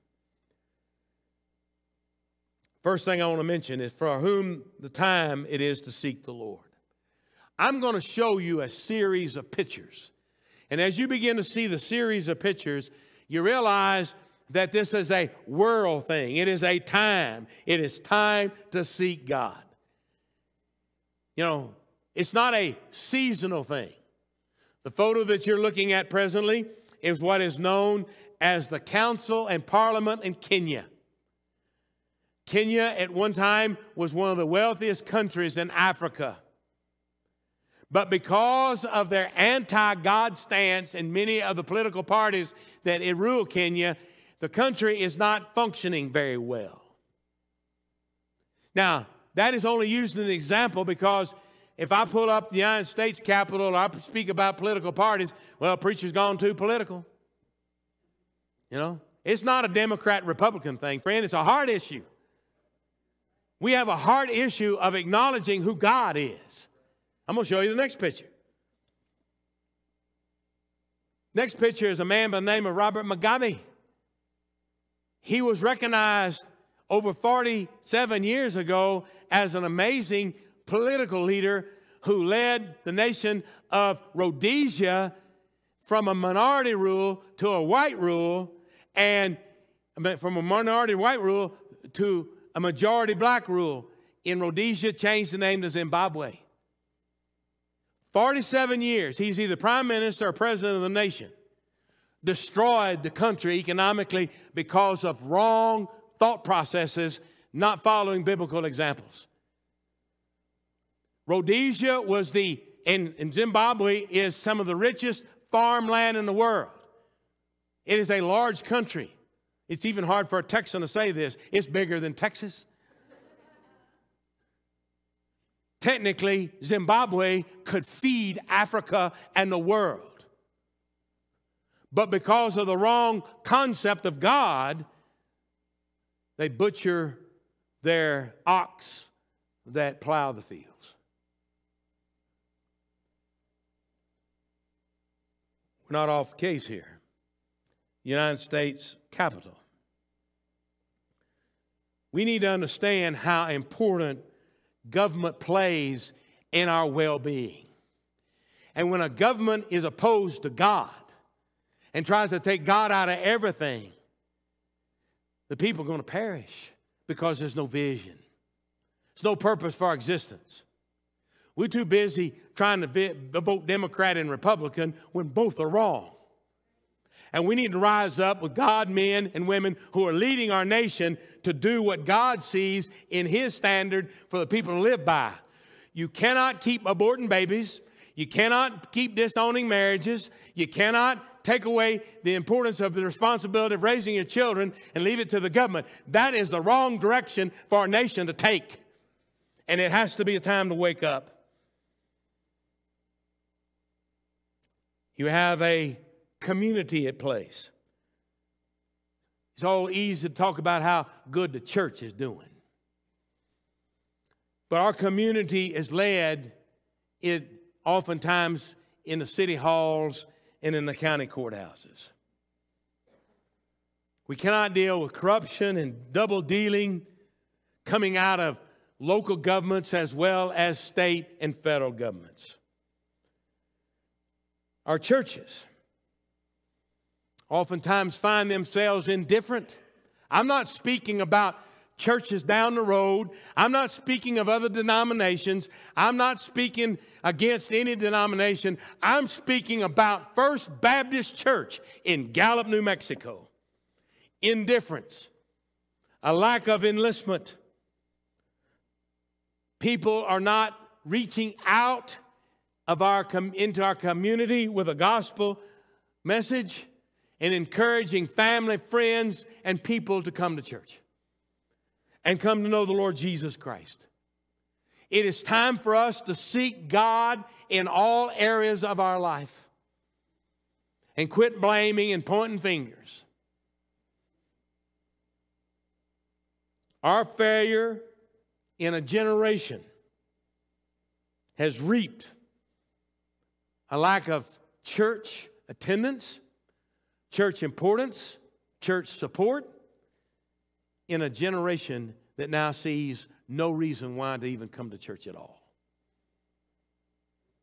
First thing I want to mention is for whom the time it is to seek the Lord. I'm going to show you a series of pictures. And as you begin to see the series of pictures, you realize that this is a world thing. It is a time. It is time to seek God. You know, it's not a seasonal thing. The photo that you're looking at presently is what is known as the Council and Parliament in Kenya. Kenya at one time was one of the wealthiest countries in Africa. But because of their anti-God stance in many of the political parties that rule Kenya, the country is not functioning very well. Now, that is only used as an example because if I pull up the United States Capitol or I speak about political parties, well, preacher's gone too political. You know, it's not a Democrat-Republican thing, friend. It's a heart issue. We have a heart issue of acknowledging who God is. I'm going to show you the next picture. Next picture is a man by the name of Robert Mugabe. He was recognized over forty-seven years ago as an amazing political leader who led the nation of Rhodesia from a minority rule to a white rule, and from a minority white rule to a majority black rule. In Rhodesia, changed the name to Zimbabwe. forty-seven years, he's either prime minister or president of the nation. Destroyed the country economically because of wrong thought processes, not following biblical examples. Rhodesia was the, in, in Zimbabwe is some of the richest farmland in the world. It is a large country. It's even hard for a Texan to say this. It's bigger than Texas. Technically, Zimbabwe could feed Africa and the world. But because of the wrong concept of God, they butcher their ox that plow the fields. We're not off the case here. United States Capitol. We need to understand how important government plays in our well-being. And when a government is opposed to God and tries to take God out of everything, the people are going to perish because there's no vision. There's no purpose for our existence. We're too busy trying to vote Democrat and Republican when both are wrong. And we need to rise up with God men and women who are leading our nation to do what God sees in His standard for the people to live by. You cannot keep aborting babies. You cannot keep disowning marriages. You cannot take away the importance of the responsibility of raising your children and leave it to the government. That is the wrong direction for our nation to take. And it has to be a time to wake up. You have a community at place. It's all easy to talk about how good the church is doing. But our community is led it oftentimes in the city halls and in the county courthouses. We cannot deal with corruption and double dealing coming out of local governments as well as state and federal governments. Our churches oftentimes find themselves indifferent. I'm not speaking about churches down the road. I'm not speaking of other denominations. I'm not speaking against any denomination. I'm speaking about First Baptist Church in Gallup, New Mexico. Indifference, a lack of enlistment. People are not reaching out of our com- into our community with a gospel message and encouraging family, friends, and people to come to church and come to know the Lord Jesus Christ. It is time for us to seek God in all areas of our life and quit blaming and pointing fingers. Our failure in a generation has reaped a lack of church attendance, church importance, church support in a generation that now sees no reason why to even come to church at all.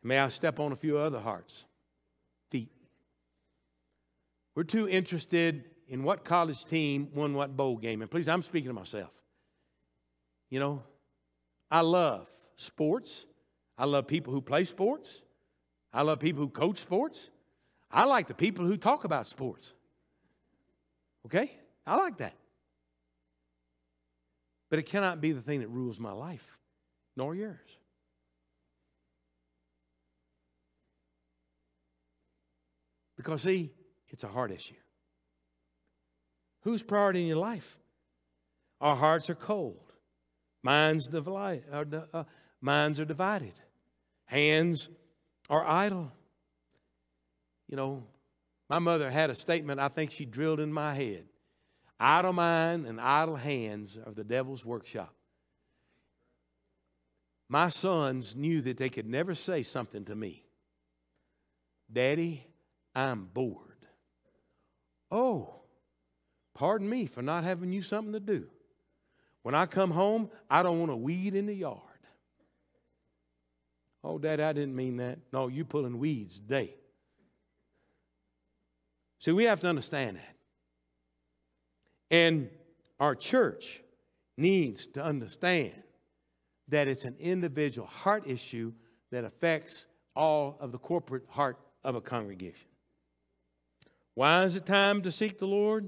May I step on a few other hearts, feet. We're too interested in what college team won what bowl game. And please, I'm speaking to myself. You know, I love sports. I love people who play sports. I love people who coach sports. I like the people who talk about sports. Okay? I like that. But it cannot be the thing that rules my life, nor yours. Because, see, it's a heart issue. Who's priority in your life? Our hearts are cold. Minds, divide, are, uh, minds are divided. Hands are idle. You know, my mother had a statement I think she drilled in my head. Idle mind and idle hands are the devil's workshop. My sons knew that they could never say something to me. Daddy, I'm bored. Oh, pardon me for not having you something to do. When I come home, I don't want to weed in the yard. Oh, Daddy, I didn't mean that. No, you pulling weeds today. See, we have to understand that. And our church needs to understand that it's an individual heart issue that affects all of the corporate heart of a congregation. Why is it time to seek the Lord?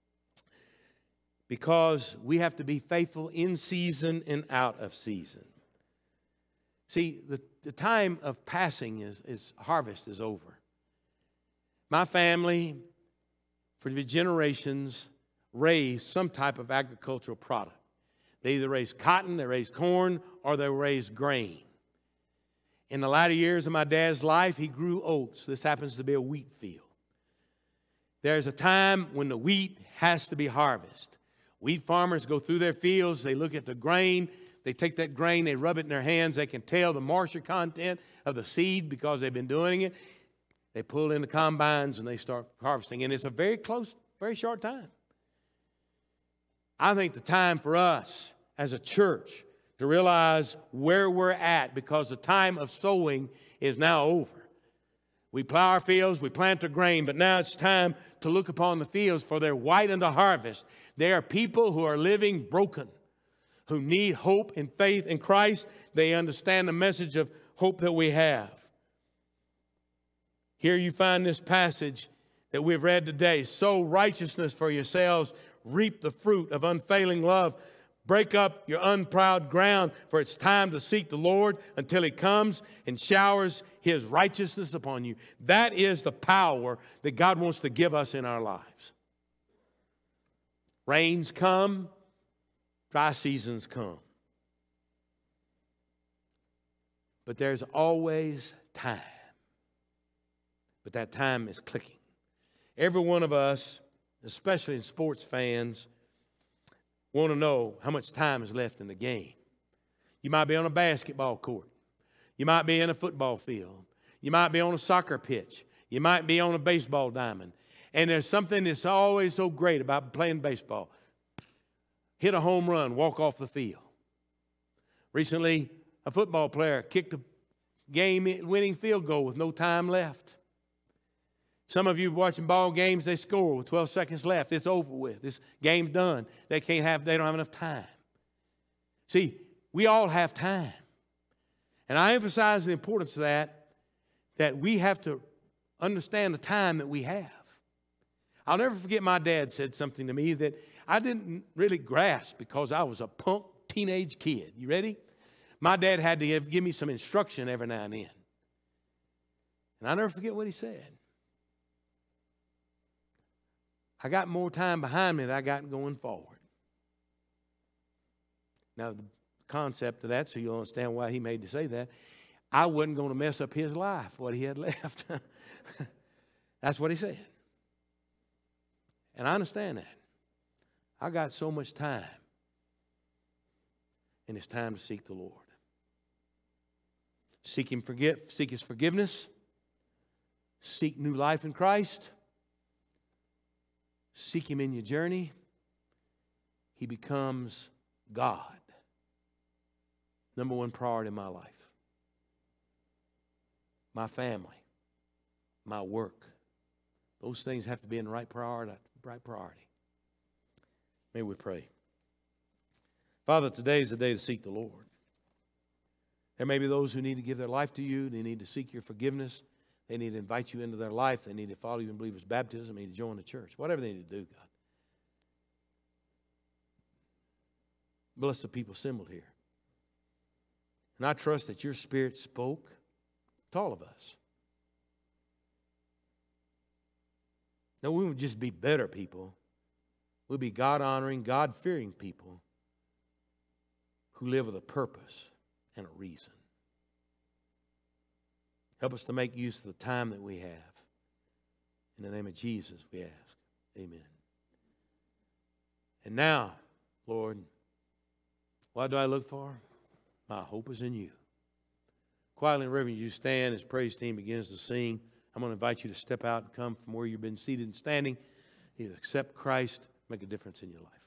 Because we have to be faithful in season and out of season. See, the, the time of passing is, is harvest is over. My family, for the generations, raised some type of agricultural product. They either raised cotton, they raised corn, or they raised grain. In the latter years of my dad's life, he grew oats. This happens to be a wheat field. There's a time when the wheat has to be harvested. Wheat farmers go through their fields, they look at the grain, they take that grain, they rub it in their hands, they can tell the moisture content of the seed because they've been doing it. They pull in the combines and they start harvesting, and it's a very close, very short time. I think the time for us as a church to realize where we're at, because the time of sowing is now over. We plow our fields, we plant the grain, but now it's time to look upon the fields, for they're white unto harvest. They are people who are living broken, who need hope and faith in Christ. They understand the message of hope that we have. Here you find this passage that we've read today. Sow righteousness for yourselves, reap the fruit of unfailing love. Break up your unplowed ground, for it's time to seek the Lord until he comes and showers his righteousness upon you. That is the power that God wants to give us in our lives. Rains come, dry seasons come. But there's always time. But that time is clicking. Every one of us, especially sports fans, want to know how much time is left in the game. You might be on a basketball court. You might be in a football field. You might be on a soccer pitch. You might be on a baseball diamond. And there's something that's always so great about playing baseball. Hit a home run, walk off the field. Recently, a football player kicked a game-winning field goal with no time left. Some of you watching ball games, they score with twelve seconds left. It's over with. This game's done. They can't have, they don't have enough time. See, we all have time. And I emphasize the importance of that, that we have to understand the time that we have. I'll never forget my dad said something to me that I didn't really grasp because I was a punk teenage kid. You ready? My dad had to give, give me some instruction every now and then. And I'll never forget what he said. I got more time behind me than I got going forward. Now, the concept of that, so you'll understand why he made to say that, I wasn't going to mess up his life, what he had left. That's what he said. And I understand that. I got so much time. And it's time to seek the Lord. Seek him forgive, seek his forgiveness. Seek new life in Christ. Seek him in your journey. He becomes God. Number one priority in my life. my family, my work. Those things have to be in the right priority. Right priority. May we pray. Father, today is the day to seek the Lord. There may be those who need to give their life to you. They need to seek your forgiveness. They need to invite you into their life. They need to follow you in believers' baptism. They need to join the church. Whatever they need to do, God. Bless the people assembled here. And I trust that your Spirit spoke to all of us. No, we would just be better people. We'll be God-honoring, God-fearing people who live with a purpose and a reason. Help us to make use of the time that we have. In the name of Jesus, we ask. Amen. And now, Lord, what do I look for? My hope is in you. Quietly and reverently, you stand as praise team begins to sing. I'm going to invite you to step out and come from where you've been seated and standing. Either accept Christ, make a difference in your life.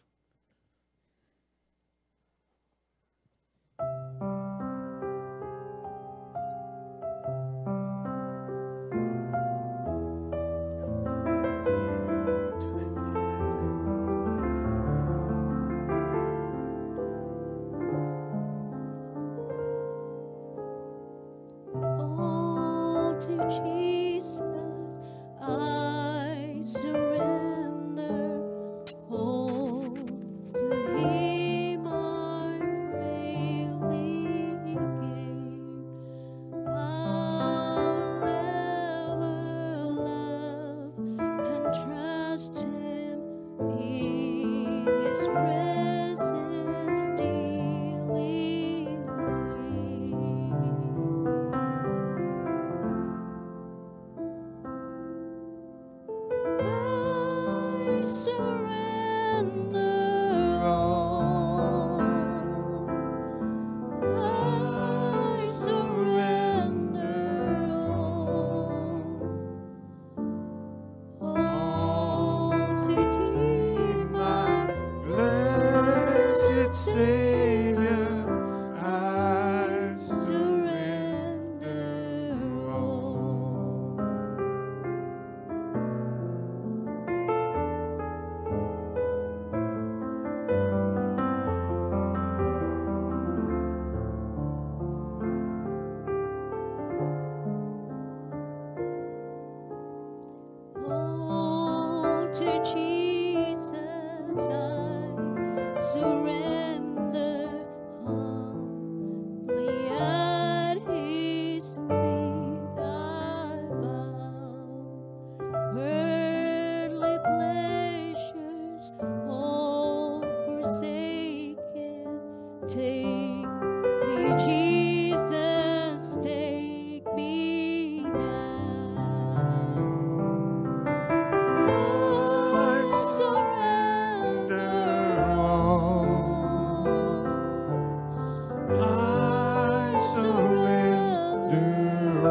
All to Jesus I surrender. All to Him I freely give. I will ever love and trust Him in His presence daily. I surrender all. I surrender all. All to Thee, my Blessed Savior, I surrender all. All to Jesus I surrender humbly at His feet I bow. Worldly pleasures all forsaken, take me, Jesus, take me now. I surrender all. I surrender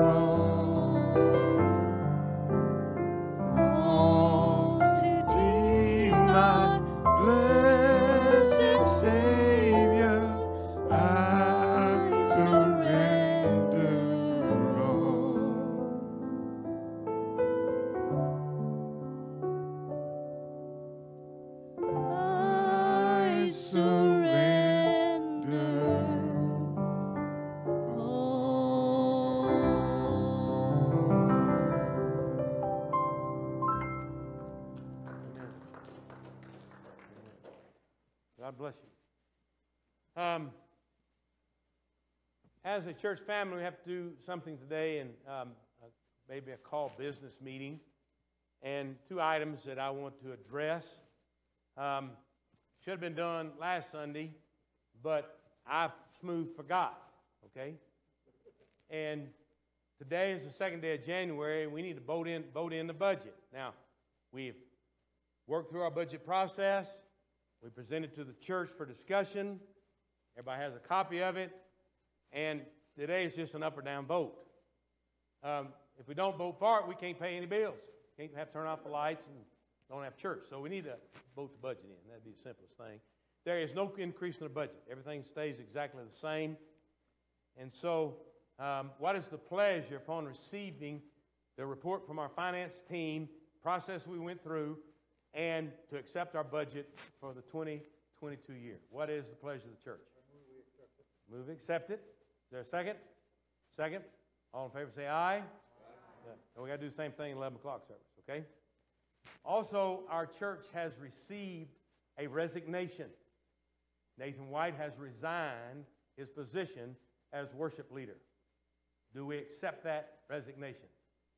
all. All to Thee, My my blessed Savior, I surrender all. I surrender all. God bless you. Um, as a church family, we have to do something today, and um, uh, maybe a call business meeting. And two items that I want to address. Um, should have been done last Sunday, but I smooth forgot, okay? And today is the second day of January, and we need to vote in, vote in the budget. Now, we've worked through our budget process. We present it to the church for discussion. Everybody has a copy of it. And today is just an up or down vote. Um, if we don't vote for it, we can't pay any bills. Can't have turn off the lights and don't have church. So we need to vote the budget in. That'd be the simplest thing. There is no increase in the budget. Everything stays exactly the same. And so Um, what is the pleasure upon receiving the report from our finance team, process we went through, and to accept our budget for the twenty twenty-two year? What is the pleasure of the church? Move accept it. Is there a second? Second. All in favor say aye. Aye. And we got to do the same thing at eleven o'clock service, okay? Also, our church has received a resignation. Nathan White has resigned his position as worship leader. Do we accept that resignation?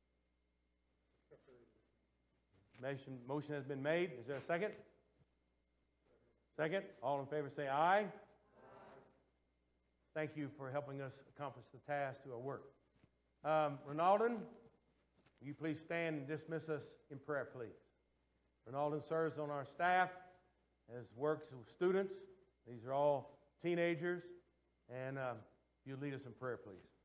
Motion, motion has been made. Is there a second? Second. All in favor say aye. Aye. Thank you for helping us accomplish the task to our work. Um, Ronaldon, will you please stand and dismiss us in prayer, please? Ronaldon serves on our staff, as works with students. These are all teenagers. And uh, you lead us in prayer, please.